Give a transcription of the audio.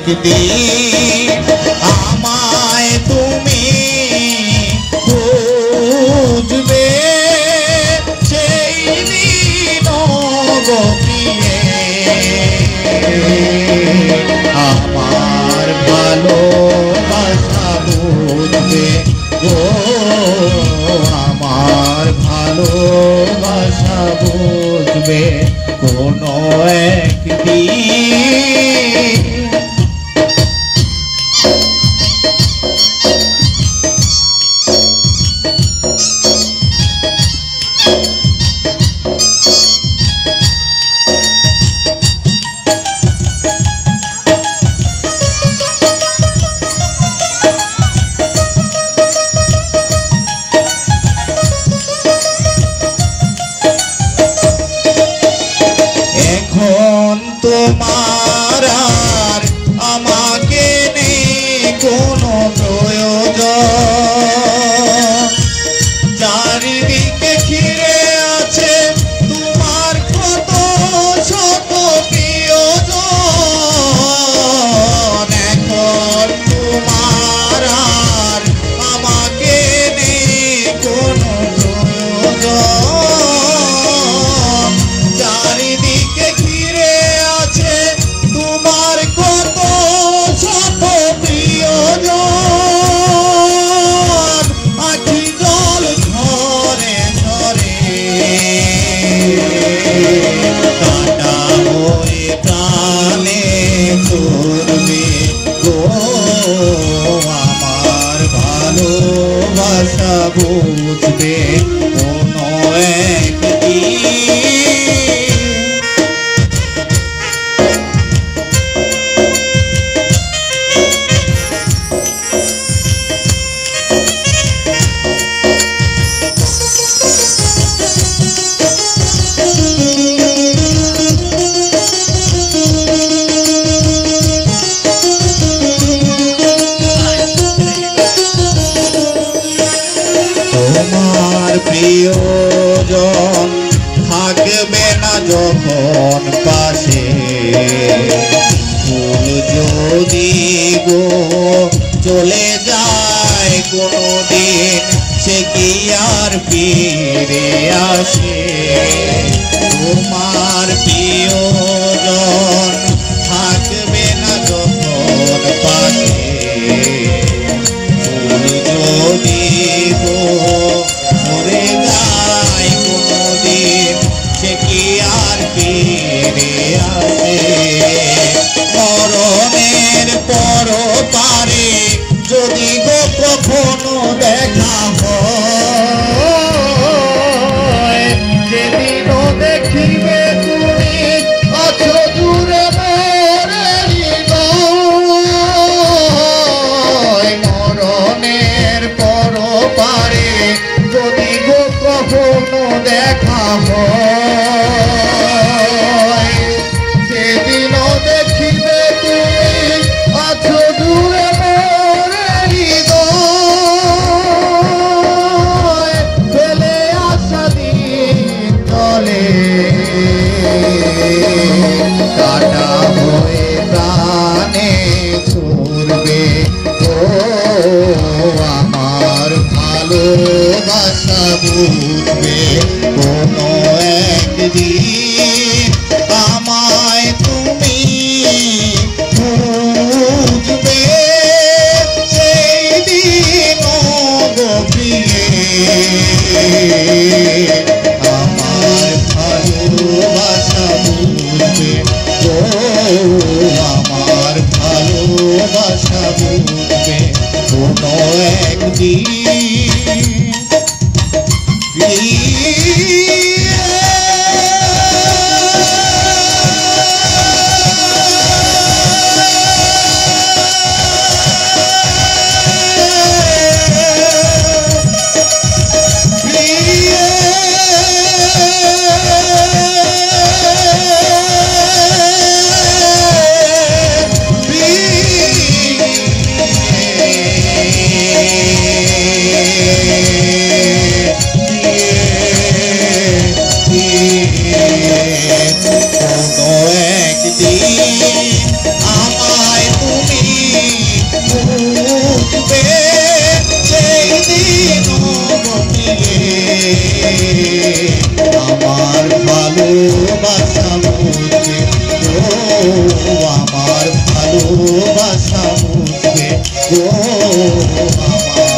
একদিন আমায় তুমি বুঝবে, সেই দিন গো প্রিয়ে আমার ভালোবাসা বুঝবে গো, আমার ভালোবাসা বুঝবে কোনো একদিন। এখন তোমার আর আমাকে নেই কোনো প্রয়োজন, চারিদিকে ঘিরে আছে তোমার কত শত প্রিয়জন। এখন তোমার আর আমাকে নেই কোনো প্রয়োজন, চারিদিকে ঘিরে আছে তোমার কত শত প্রিয়জন। আখি জল ঝরে ঝরে কাটা হয়ে প্রাণে করবে গো, আমার ভালোবাসা বুঝবে কোনো একদিন। তোমার প্রিয়জন থাকবে না যখন পাশে, ফুল যদি গো চলে যায় কোনদিন, সে কি আর ফিরে আসে? তোমার প্রিয়জন থাকবে না যখন পাশে, ফুল যদি গো মরে যায় কোনদিন, সে কি আর ফিরে আসে? মরণের পর পারে যদি গো কখনো দেখা হয়, সেদিনও দেখিবে তুমি আছো দূরে। ভালোবাসা মুছবে ও আমার ভালোবাসা মুছবে ও আমার